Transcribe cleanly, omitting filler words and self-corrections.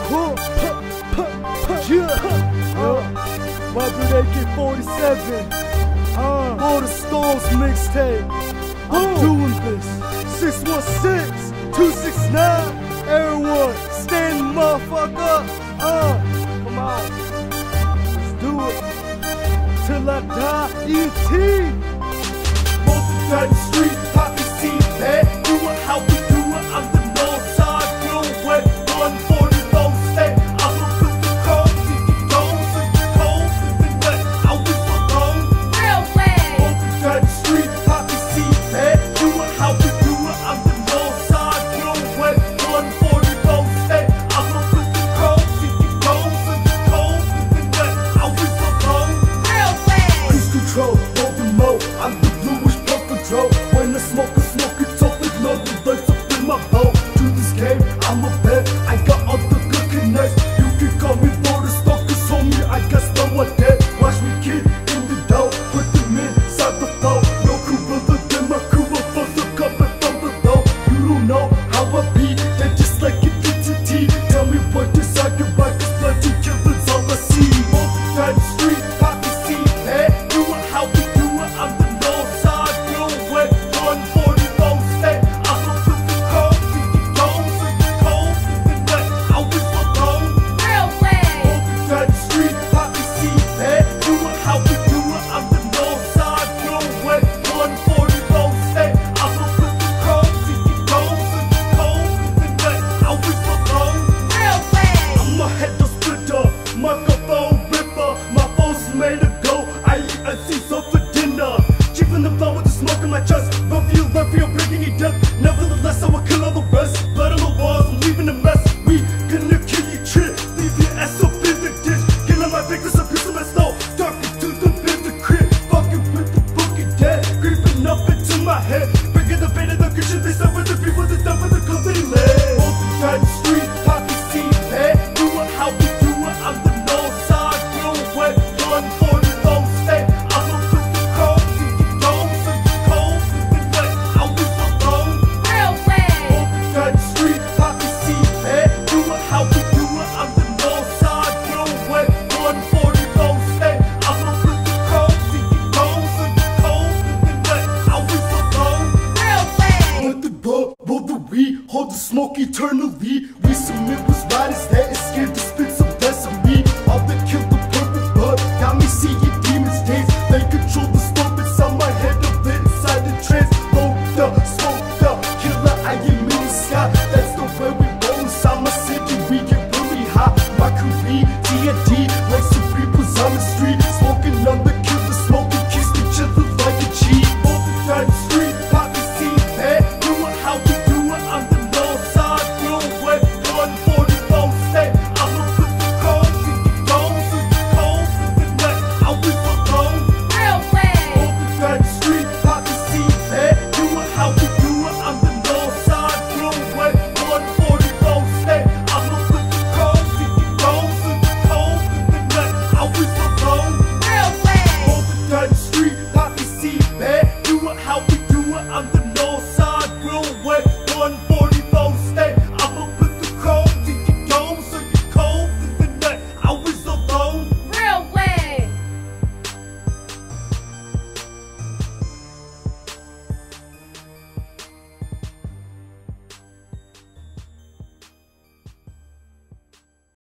Weapon AK-47, all the Stones mixtape. I'm doing this. 616, 269, everyone, stand the motherfucker up. Come on, let's do it till I die. E.T. Multi-time street, poppy seed, man. Do it how we do it. I'm the north side, real wet, 140 low state. I'm a put the cold, see the goals and the cold, and wet. I was alone. Real wet. Multi-time street, poppy seed, man. Do it how we do it. I'm the north side, real wet, 140 low state. I'm a put the cold, see the goals and the cold, and wet. I was alone. Real wet. Cruise control, hold the mo. I'm the bluish pump control. When I smoke it, tough with nothing lights up in my bowl. To this game, I'm a vet. I got all the good connects. You can call me for the stalkers, homie. I got someone dead. Watch me kid in the dough. Put them inside the flow. No crew brother than my crew. I'm for the cup and from below. You don't know how I be. They're just like an entity. Tell me what desire you like. This blood to killers all I see. Multi-time street, poppy seed, man. Do it how we do it. I'm the north side, real wet, 140 low state. I'm a put the cold, see the goals and the cold, and wet. I was alone. Real wet. Multi-time street, poppy seed, man. Do it how we do it. I'm the north side, real wet, 140 low state. I'm a put the cold, see the goals and the cold, and wet. I was alone. Real wet. I'm a head to splitter, microphone ripper. My phone's made to go. I eat a Caesar for dinner. Chief in the flow with the smoke in my chest. Run for your breaking your death. Nevertheless, I will kill all the rest. Blood on the walls, I'm leaving a mess. We gonna kill your shit. Leave your ass up in the ditch. Killing my victims, abuse them as slow. Talking to the the crib. Fucking with the fucking dead. Creeping up into my head. Bringing the pain of the kitchen. They start with the people that done with the company led. Multi-time street, poppy seed, man. Do it how we do it. I'm the north side, real wet, 140 low state. I'm a put the cold, see the goals and the cold, and wet. I was alone. Real wet. Multi-time street, poppy seed, man. Do it how we do it. I'm the north side, real wet, 140 low state. I'm a put the cold, see the goals and the cold, and wet. I was alone. Real wet. Let the bud roll the weed, hold the smoke eternally. We submit what's right is that.